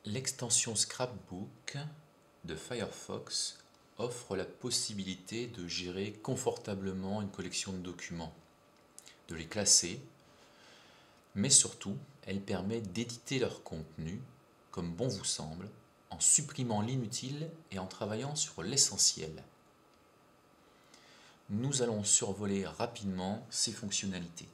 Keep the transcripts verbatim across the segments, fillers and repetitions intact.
L'extension Scrapbook de Firefox offre la possibilité de gérer confortablement une collection de documents, de les classer, mais surtout, elle permet d'éditer leur contenu comme bon vous semble, en supprimant l'inutile et en travaillant sur l'essentiel. Nous allons survoler rapidement ces fonctionnalités.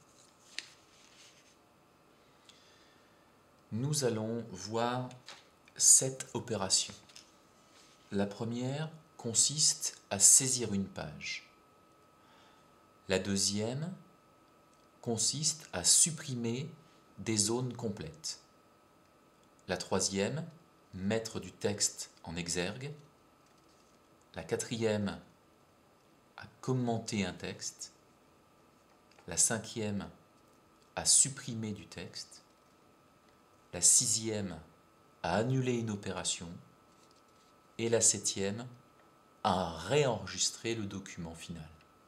Nous allons voir sept opérations. La première consiste à saisir une page. La deuxième consiste à supprimer des zones complètes. La troisième, mettre du texte en exergue. La quatrième, à commenter un texte. La cinquième, à supprimer du texte. La sixième, à annuler une opération. Et la septième, à réenregistrer le document final.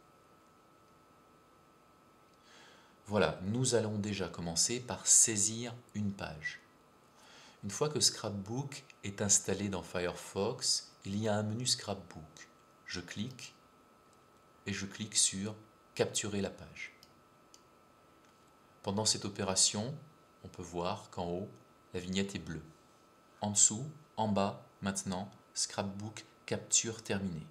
Voilà, nous allons déjà commencer par saisir une page. Une fois que Scrapbook est installé dans Firefox, il y a un menu Scrapbook. Je clique et je clique sur Capturer la page. Pendant cette opération, on peut voir qu'en haut, la vignette est bleue. En dessous, en bas, maintenant, Scrapbook capture terminée.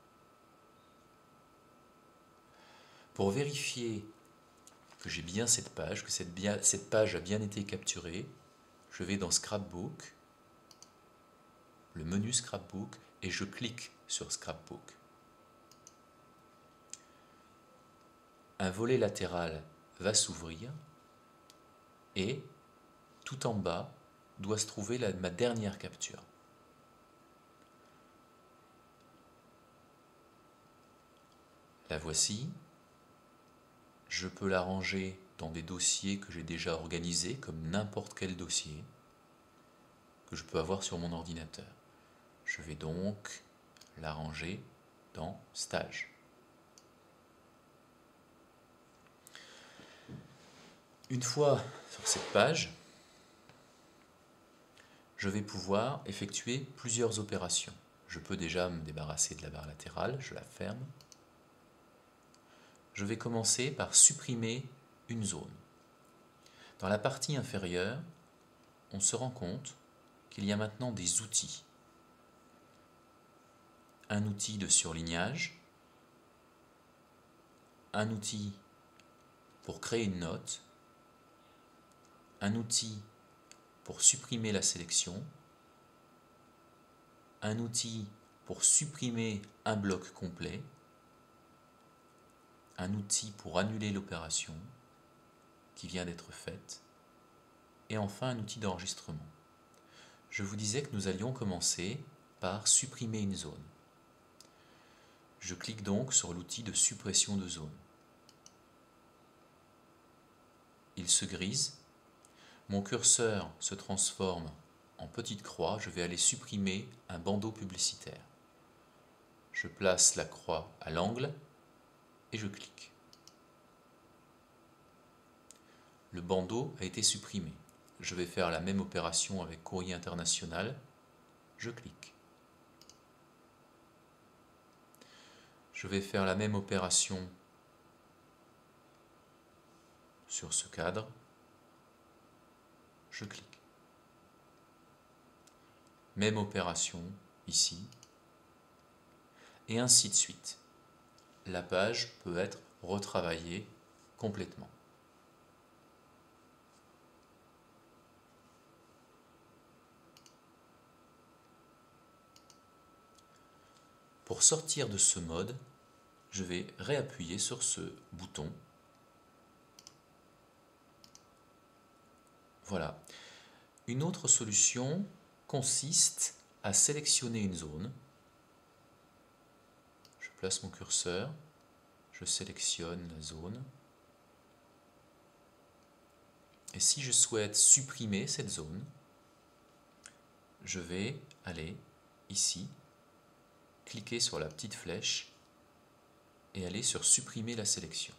Pour vérifier que j'ai bien cette page, que cette, bien, cette page a bien été capturée, je vais dans Scrapbook, le menu Scrapbook, et je clique sur Scrapbook. Un volet latéral va s'ouvrir et tout en bas doit se trouver la, ma dernière capture. La voici. Je peux la ranger dans des dossiers que j'ai déjà organisés, comme n'importe quel dossier que je peux avoir sur mon ordinateur. Je vais donc la ranger dans Stage. Une fois sur cette page, je vais pouvoir effectuer plusieurs opérations. Je peux déjà me débarrasser de la barre latérale, je la ferme. Je vais commencer par supprimer une zone. Dans la partie inférieure, on se rend compte qu'il y a maintenant des outils. Un outil de surlignage, un outil pour créer une note, un outil pour supprimer la sélection, un outil pour supprimer un bloc complet, un outil pour annuler l'opération qui vient d'être faite, et enfin un outil d'enregistrement. Je vous disais que nous allions commencer par supprimer une zone. Je clique donc sur l'outil de suppression de zone. Il se grise. Mon curseur se transforme en petite croix. Je vais aller supprimer un bandeau publicitaire. Je place la croix à l'angle et je clique. Le bandeau a été supprimé. Je vais faire la même opération avec Courrier International. Je clique. Je vais faire la même opération sur ce cadre. Je clique. Même opération ici. Et ainsi de suite. La page peut être retravaillée complètement. Pour sortir de ce mode, je vais réappuyer sur ce bouton. Voilà. Une autre solution consiste à sélectionner une zone. Je place mon curseur, je sélectionne la zone. Et si je souhaite supprimer cette zone, je vais aller ici, cliquer sur la petite flèche et aller sur supprimer la sélection.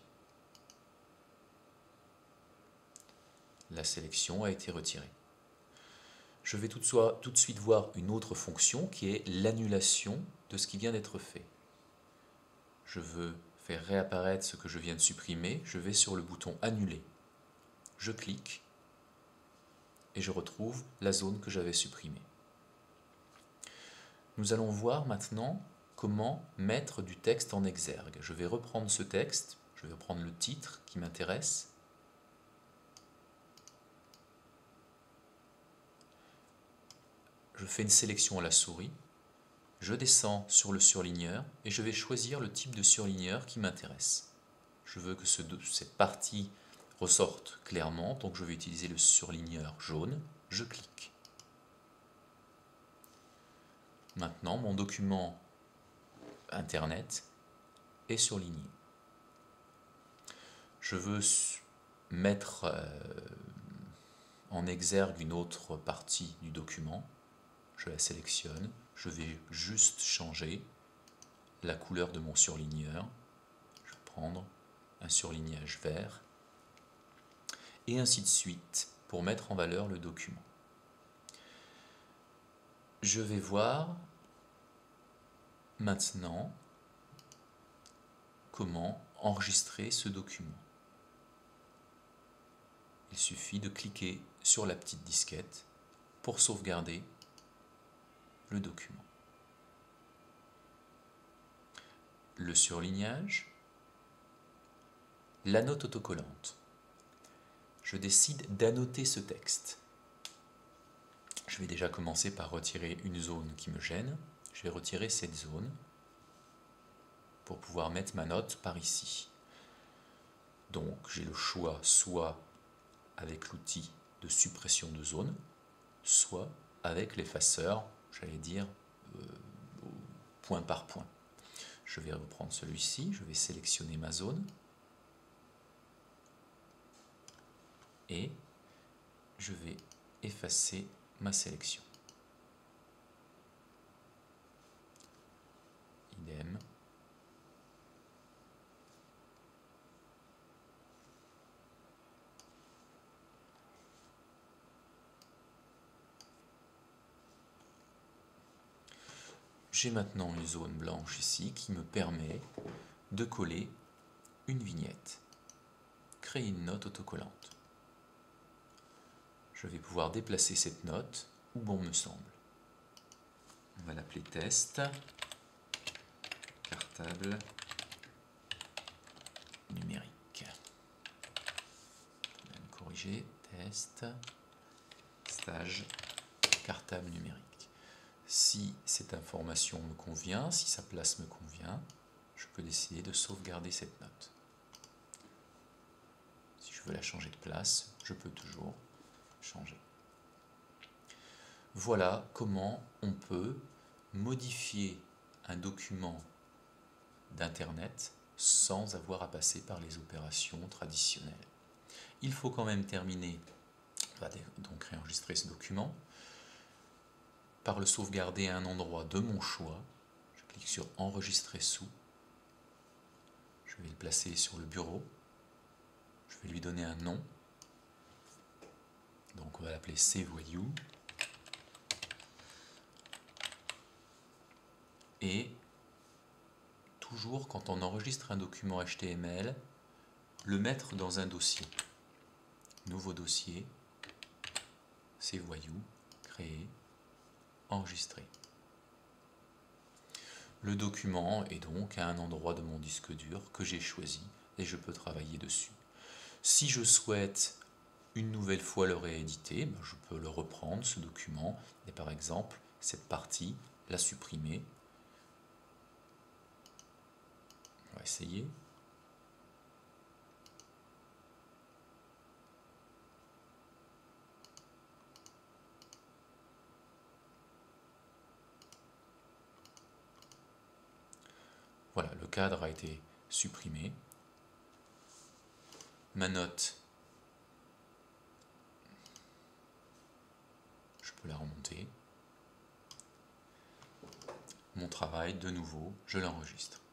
La sélection a été retirée. je vais tout de, soit, tout de suite voir une autre fonction qui est l'annulation de ce qui vient d'être fait. Je veux faire réapparaître ce que je viens de supprimer, je vais sur le bouton Annuler. Je clique et je retrouve la zone que j'avais supprimée. Nous allons voir maintenant comment mettre du texte en exergue. Je vais reprendre ce texte, je vais reprendre le titre qui m'intéresse. Je fais une sélection à la souris, je descends sur le surligneur et je vais choisir le type de surligneur qui m'intéresse. Je veux que ce, cette partie ressorte clairement, donc je vais utiliser le surligneur jaune, je clique. Maintenant, mon document Internet est surligné. Je veux mettre euh, en exergue une autre partie du document. Je la sélectionne. Je vais juste changer la couleur de mon surligneur. Je vais prendre un surlignage vert. Et ainsi de suite pour mettre en valeur le document. Je vais voir maintenant comment enregistrer ce document. Il suffit de cliquer sur la petite disquette pour sauvegarder le document. Le surlignage, la note autocollante. Je décide d'annoter ce texte. Je vais déjà commencer par retirer une zone qui me gêne. Je vais retirer cette zone pour pouvoir mettre ma note par ici. Donc j'ai le choix soit avec l'outil de suppression de zone, soit avec l'effaceur, j'allais dire euh, point par point. Je vais reprendre celui-ci, je vais sélectionner ma zone et je vais effacer ma sélection. Idem. J'ai maintenant une zone blanche ici qui me permet de coller une vignette. Créer une note autocollante. Je vais pouvoir déplacer cette note où bon me semble. On va l'appeler test, cartable numérique. On va me corriger, test, stage, cartable numérique. Si cette information me convient, si sa place me convient, je peux décider de sauvegarder cette note. Si je veux la changer de place, je peux toujours changer. Voilà comment on peut modifier un document d'Internet sans avoir à passer par les opérations traditionnelles. Il faut quand même terminer, on va donc réenregistrer ce document, par le sauvegarder à un endroit de mon choix. Je clique sur Enregistrer sous. Je vais le placer sur le bureau. Je vais lui donner un nom. Donc on va l'appeler Save Value. Et toujours quand on enregistre un document H T M L, le mettre dans un dossier. Nouveau dossier, Save Value, créer, enregistrer. Le document est donc à un endroit de mon disque dur que j'ai choisi et je peux travailler dessus. Si je souhaite une nouvelle fois le rééditer, je peux le reprendre, ce document, et par exemple, cette partie, la supprimer. On va essayer. Voilà, le cadre a été supprimé. Ma note, je peux la remonter. Mon travail, de nouveau, je l'enregistre.